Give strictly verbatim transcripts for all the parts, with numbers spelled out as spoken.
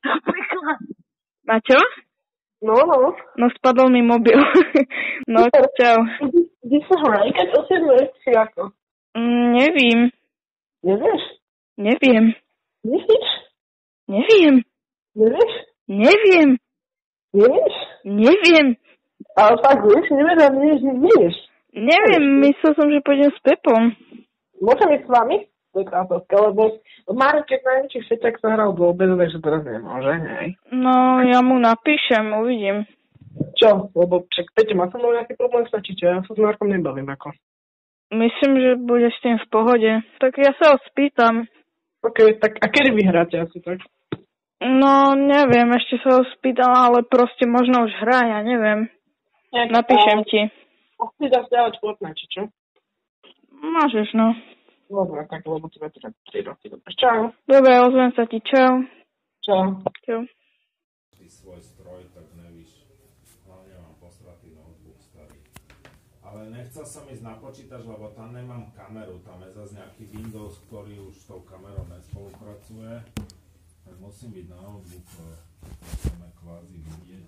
A čo? No, no. No spadol mi mobil. No, čau. Kde sa hraj, keď osiedluješ si ako? Mm, nevím. Nevieš? Neviem. Nevieš? Neviem. Nevieš? Neviem. Nevieš? Neviem. Ale tak vieš, nevieš a nevieš, nevieš. Neviem, myslel som, že pôjdem s Pepom. Môžem ísť s vami? To je krátovské, lebo Marek, keď najväčší všetek sa hral do obedu, takže teraz nemôže, hej. No, ja mu napíšem, uvidím. Čo? Lebo však Peťo má so mnou nejaký problém, stačí čo? Ja sa s Markom nebavím ako. Myslím, že bude s tým v pohode. Tak ja sa ho spýtam. OK, tak a kedy vyhráte asi tak? No, neviem, ešte sa ho spýtam, ale proste možno už hrá, ja neviem. Nejak, Napíšem a... ti. A chceš zasiaľať Fortnite, či čo? Môžeš, no. Dobre, tak lebo tebe teda tri roky. Dobre, čau. Dobre, ozvem sa ti, čau. Čau. Čau. Ty svoj stroj, tak nevíš. Hlavne mám posratý notebook starý. Ale nechcel som ísť na počítač, lebo tam nemám kameru. Tam je zase nejaký Windows, ktorý už s tou kamerou nespolupracuje. Tak musím byť na notebooku. Chceme kvázi vidieť.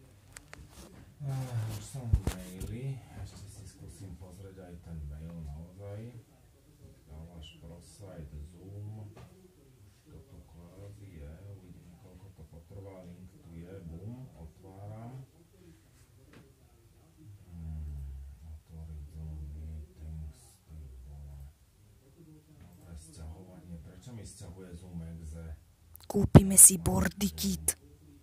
Uh, už som v maili. Ešte si skúsim pozrieť aj ten mail naozaj. Dávaš ProSite, Zoom. Toto kvázi je. Uvidíme, koľko to potrvá. Link tu je. Bum. Otváram. Hmm, otvoriť Zoom Meetings. Ty vole. Dobre, sťahovanie. Prečo mi sťahuje Zoom exe? Kúpime si bordy kit.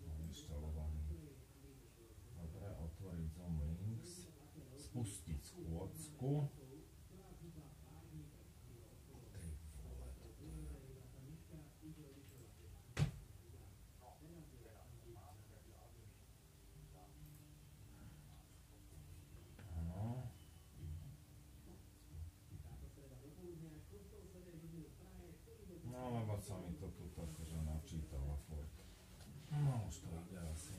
Dobre, otvoriť Zoom Links. Spustiť schôdzku. Sa mi to tu takže načítalo furt. No už to ide asi.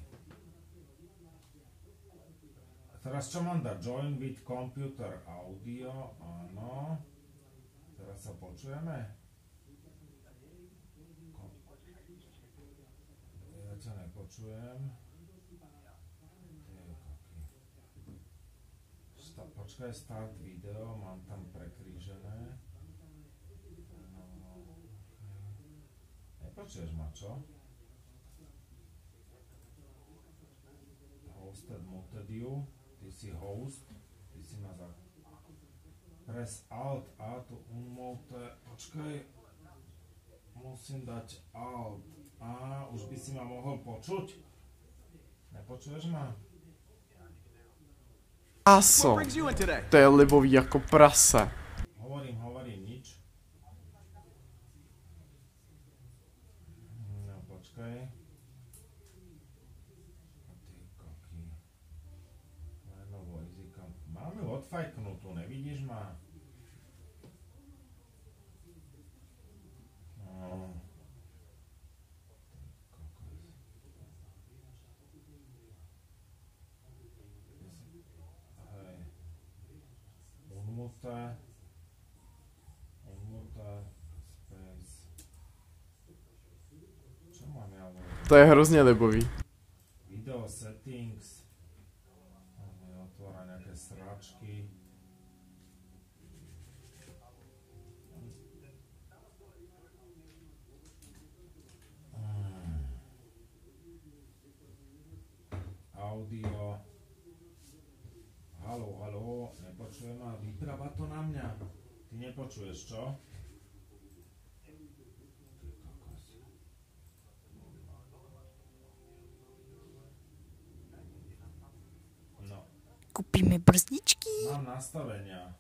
A teraz čo mám dať? Join with computer audio, áno. Teraz sa počujeme? Ja ťa nepočujem. Šta, počkaj, start video, mám tam prekrížené. Nepočuješ ma, čo? Hosted, muted you. Ty si host. Ty si ma za... Press Alt A to unmute. Počkaj. Musím dať Alt A. Už by si ma mohol počuť? Nepočuješ ma? Aso. To je libový jako prase. Hovorím, hovorím, nič. Počkaj. A ty koky. Lenovo EasyCam. Mám ju odfajknutú, nevidíš ma? No. Hej. Unmute. Unmute. Space. To je hrozně libový. Video settings. Otvára nejaké sráčky. Hmm. Audio. Haló, haló, nepočujem ma, vypráva to na mňa. Ty nepočuješ, čo? Kúpime brzdičky. Mám nastavenia.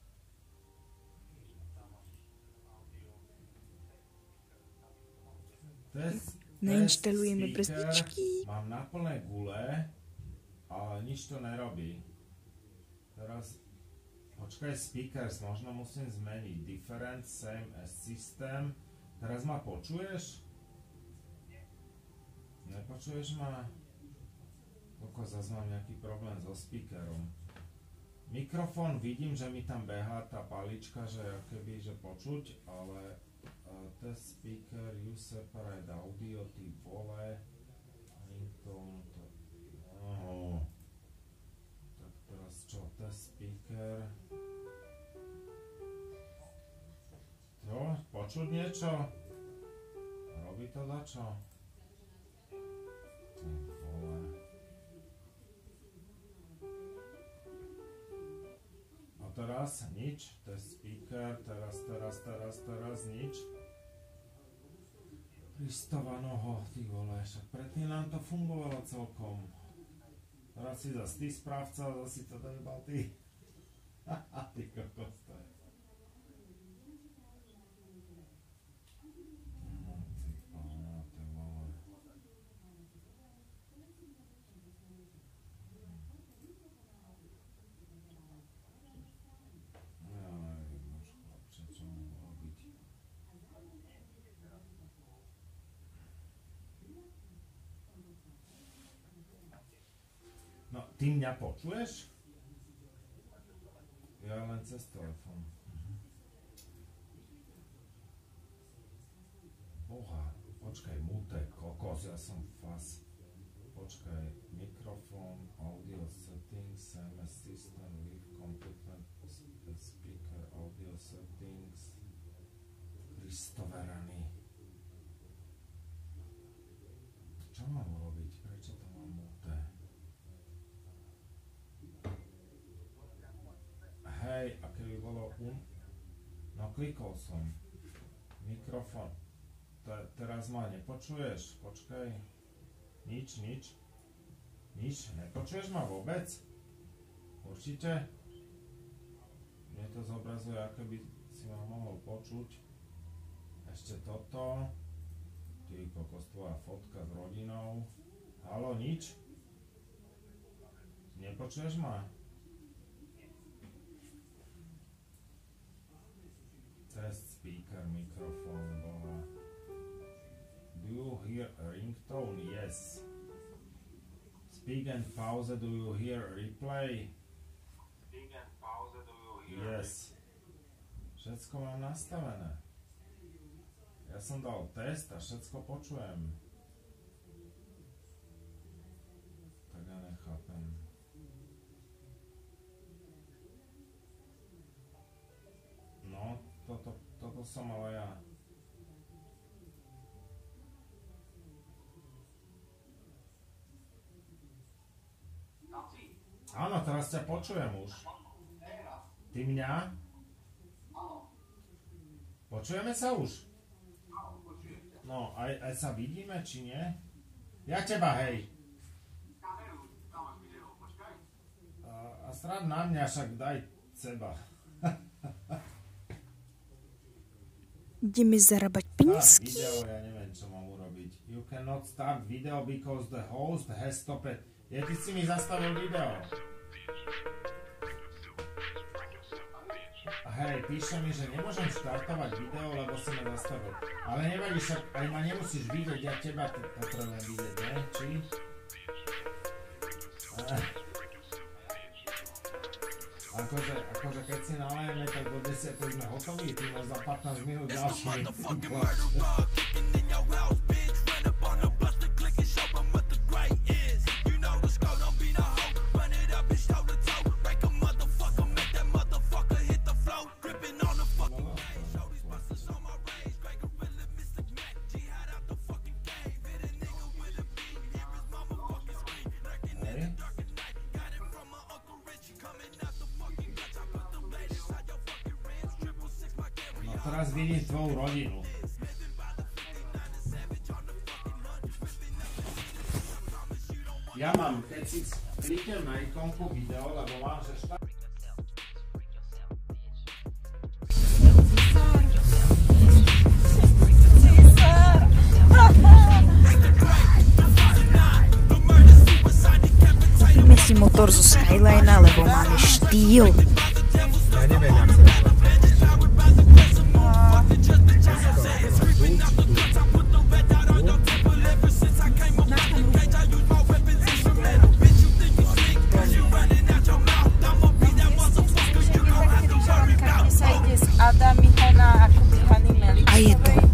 Test, Nainštalujeme test brzdičky. Mám na plné gule, ale nič to nerobí. Teraz, počkaj, speakers, možno musím zmeniť. Different, same as system. Teraz ma počuješ? Nepočuješ ma? Koľko zase mám nejaký problém so speakerom. Mikrofón vidím, že mi tam behá tá palička, že keby, že počuť, ale uh, test speaker, use separate audio, ty vole, ringtone, to, oh. Tak teraz čo, test speaker, čo, počuť niečo? Robí to dačo? Ty vole. A teraz nič, test speaker, teraz, teraz, teraz, teraz nič. Pristávanoho, ty vole, však predtým nám to fungovalo celkom. Teraz si zase ty správca, zase si to dojebal ty. Haha, ty kokos, to je. No ty pána, ty vole. Ja neviem už, chlapče, čo mám robiť. No, ty mňa počuješ? Ja len cez telefón. Mhm. Boha, počkaj, mute, kokos, ja som fas. Počkaj, mikrofón, audio settings, C M S system, leave computer, speaker, audio settings. Kristoveraný. Čo mám urobiť? Prečo to mám mute? Hej, a keby bolo um... No klikol som. Mikrofón. Te- teraz ma nepočuješ? Počkaj. Nič, nič. Nič? Nepočuješ ma vôbec? Určite? Mne to zobrazuje, ako by si ma mohol počuť. Ešte toto. Ty kokos, tvoja fotka s rodinou. Haló, nič? Nepočuješ ma? Test speaker, mikrofón, bola. Do you hear a ringtone? Yes. Speak and pause, do you hear a replay? Speak and pause, do you hear? Yes. Všetko mám nastavené. Ja som dal test a všetko počujem. Tak ja nechápem. No, toto, toto som ale ja. Áno, teraz ťa počujem už. Ty mňa? Počujeme sa už? No, aj, aj sa vidíme, či nie? Ja teba, hej. A, a srad na mňa, však daj seba. Ideme zarábať penízky. Video, ja neviem, čo mám urobiť. You cannot start video because the host has stopped. Ja, ty si mi zastavil video. Hej, píše mi, že nemôžem štartovať video, lebo si ma zastavil. Ale nevadí, však aj ma nemusíš vidieť, ja teba potrebujem vidieť, ne? Či? Eh. Akože, akože keď si nalejeme, tak do desiatej sme hotoví, ty máš za pätnásť minút ďalší. Teraz vidím tvoju rodinu. Ja mám, keď si kliknem na ikonku video, lebo mám, že štát... Kúpime si motor zo Skylinea, lebo máme štýl. Ja neviem, jak sa to. A je to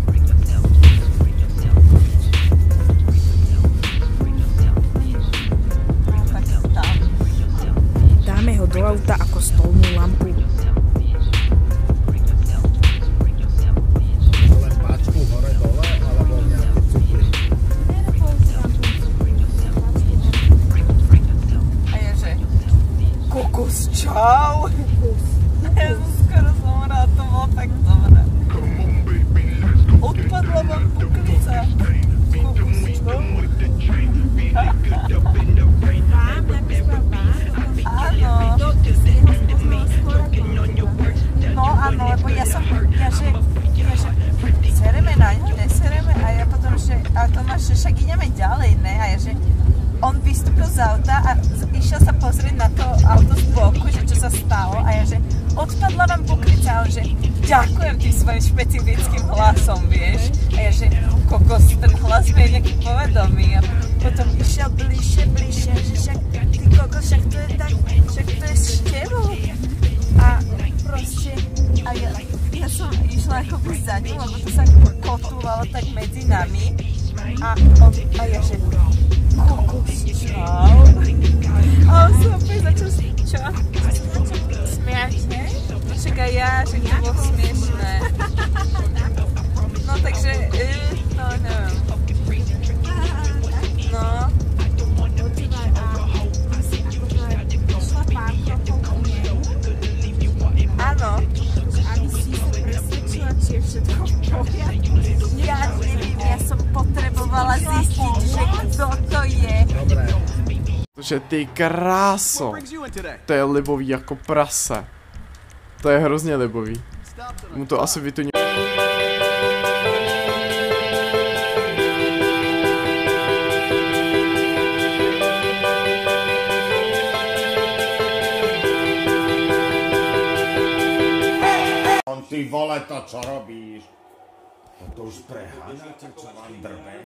Čau! Ja som skoro zomrela, to bolo tak dobré. Odpadla vám puklica. Kukus, čo? Vám, jak správ vám? Áno. No áno, lebo ja som, ja že, ja že, sereme na ňo, nesereme? A ja potom, že, a Tomáš, že však ideme ďalej, ne? A ja že, on vystúpil z auta a išiel sa pozrieť na to auto z boku, že čo sa stalo. A ja že, odpadla vám pokryca. A on že, ďakujem ti svojím špecifickým hlasom, vieš. A ja že, kokos, ten hlas mi je nejaký povedomý. A potom išiel bližšie, bližšie, že však, ty kokos, však to je tak, však to je s tebou. A proste, a ja, ja som išla akoby za ním, lebo to sa kotúvalo tak medzi nami. A on, a ja že, kokos, čau. A on sa opäť začal, čo? Smiať, ne? Však aj ja, že to bolo smiešné. No takže, uh, no neviem. No. Počúvaj, a ty si akože šla pár krokov ku nemu. Áno. Aby si sa presvedčila, či je všetko v poriadku. Ja neviem, ja som potrebovala zistiť, že kto to je. Že ty kráso. To je libový jako prase. To je hrozně libový. Mu to asi vytuní. Ty vole, to čo robíš? To už preháňate, čo vám drbe?